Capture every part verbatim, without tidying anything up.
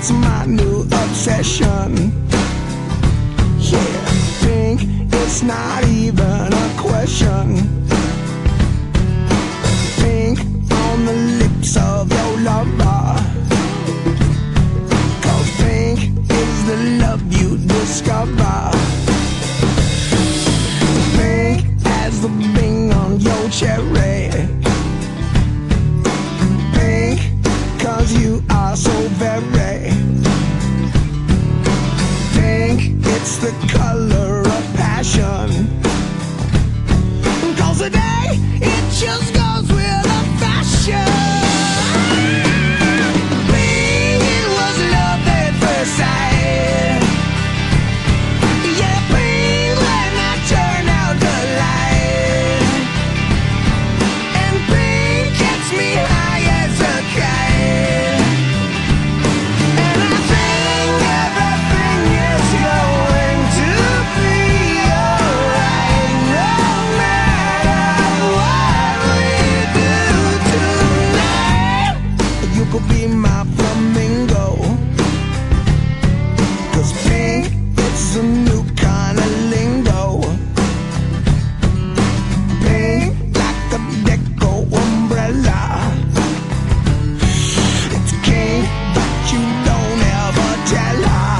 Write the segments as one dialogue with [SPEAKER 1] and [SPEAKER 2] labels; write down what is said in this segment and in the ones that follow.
[SPEAKER 1] it's my new obsession. Yeah, pink, it's not even a question. Pink on the lips of your lover, 'cause pink is the love you discover. Pink as the bing on your cherry. Pink, 'cause you are so very pink. It's the color of passion, 'cause today it just goes with the fashion. Pink, it was love at first sight. Yeah, pink when I turn out the light. And pink gets me high as a kite. And I think everything is going to be alright, no matter what we do tonight. You could be my flamingo, 'cause pink, it's a new kind of lingo. Pink like a deco umbrella. It's king, but you don't ever tell her.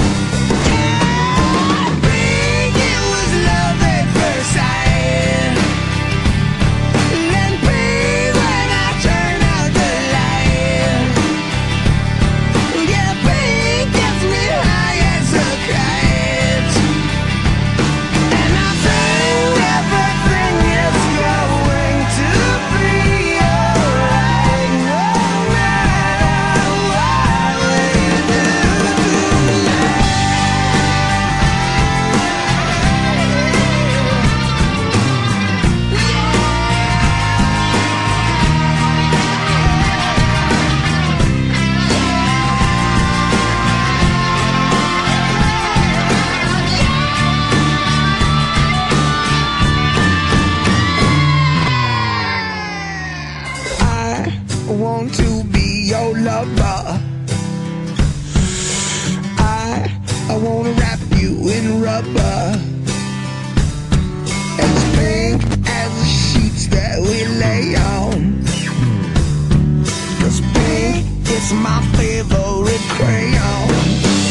[SPEAKER 1] Yeah, pink, it was love at first sight. And pink when I turn out the light. Yeah, pink gets me high as a kite. And I think everything is going to be alright, no matter what we do tonight. I want to be your lover. I I wanna wrap you in rubber, as pink as the sheets that we lay on. 'Cause pink is my favorite crayon.